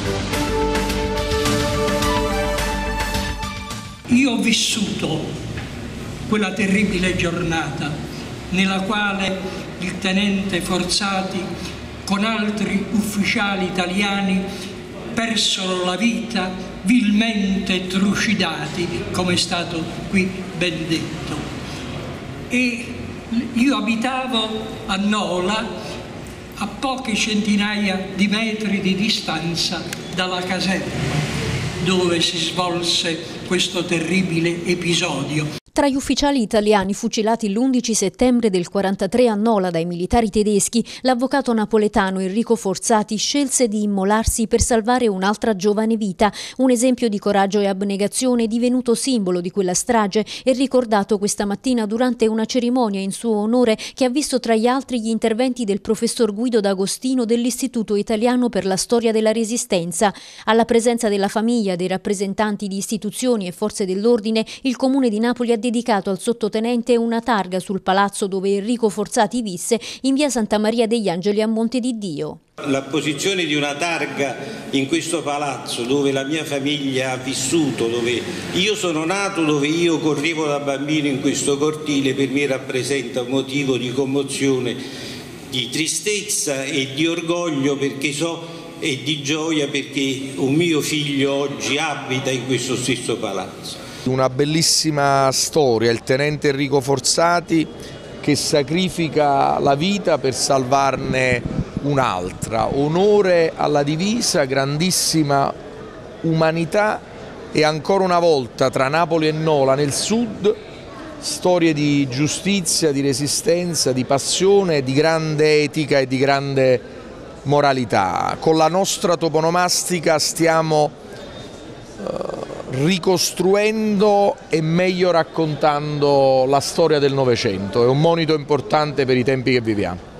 Io ho vissuto quella terribile giornata nella quale il tenente Forzati con altri ufficiali italiani persero la vita vilmente trucidati, come è stato qui ben detto. E io abitavo a Nola, a poche centinaia di metri di distanza dalla caserma dove si svolse questo terribile episodio. Tra gli ufficiali italiani fucilati l'11 settembre del 1943 a Nola dai militari tedeschi, l'avvocato napoletano Enrico Forzati scelse di immolarsi per salvare un'altra giovane vita, un esempio di coraggio e abnegazione divenuto simbolo di quella strage e ricordato questa mattina durante una cerimonia in suo onore che ha visto tra gli altri gli interventi del professor Guido D'Agostino dell'Istituto Italiano per la Storia della Resistenza. Alla presenza della famiglia, dei rappresentanti di istituzioni e forze dell'ordine, il Comune di Napoli ha dedicato al sottotenente una targa sul palazzo dove Enrico Forzati visse in via Santa Maria degli Angeli a Monte di Dio. L'apposizione di una targa in questo palazzo dove la mia famiglia ha vissuto, dove io sono nato, dove io correvo da bambino in questo cortile, per me rappresenta un motivo di commozione, di tristezza e di orgoglio perché e di gioia perché un mio figlio oggi abita in questo stesso palazzo. Una bellissima storia, il tenente Enrico Forzati che sacrifica la vita per salvarne un'altra. Onore alla divisa, grandissima umanità e ancora una volta tra Napoli e Nola nel sud storie di giustizia, di resistenza, di passione, di grande etica e di grande moralità. Con la nostra toponomastica stiamo ricostruendo e meglio raccontando la storia del Novecento, è un monito importante per i tempi che viviamo.